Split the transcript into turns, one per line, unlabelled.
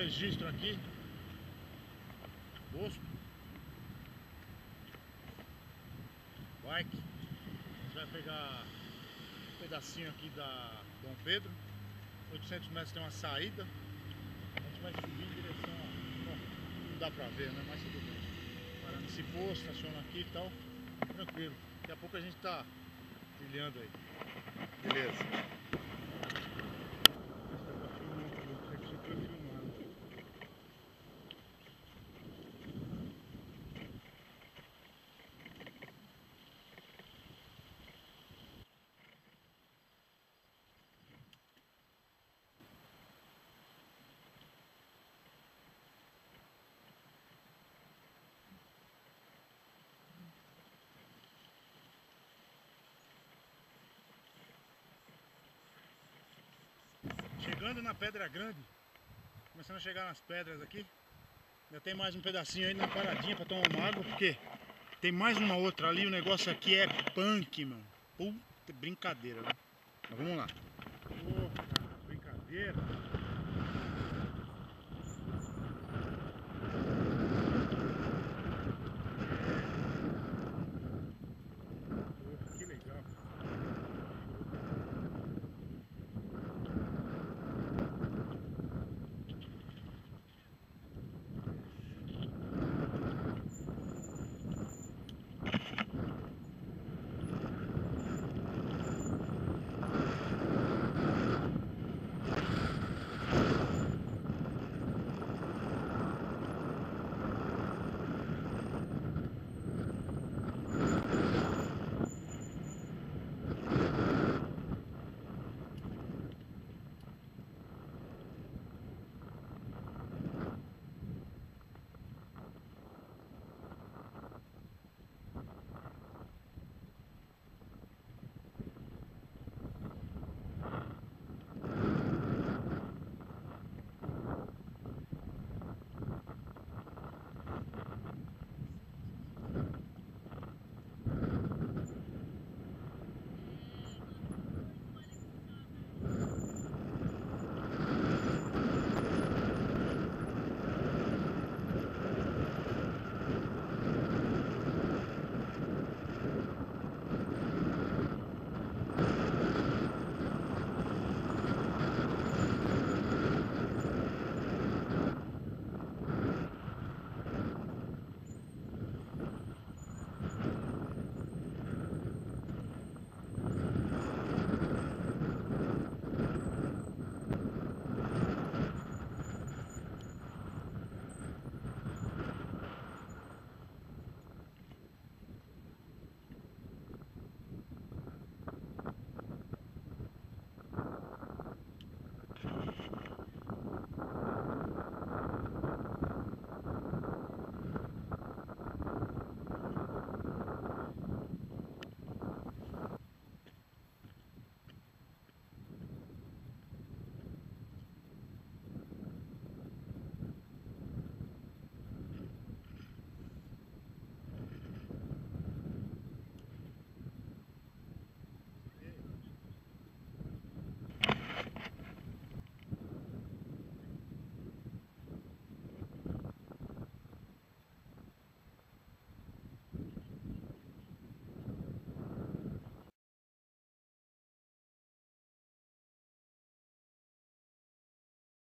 registro aqui. Posto. Bike. A gente vai pegar um pedacinho aqui da Dom Pedro. 800 metros tem uma saída. A gente vai subir em direção a... Bom, não dá pra ver, né? Mas tudo bem. Parando nesse posto, estaciona aqui e tal. Tranquilo. Daqui a pouco a gente tá trilhando aí. Beleza. Chegando na Pedra Grande, começando a chegar nas pedras aqui. Ainda tem mais um pedacinho aí na paradinha pra tomar uma água, porque tem mais uma outra ali. O negócio aqui é punk, mano. Puta brincadeira, né? Mas vamos lá. Opa, brincadeira.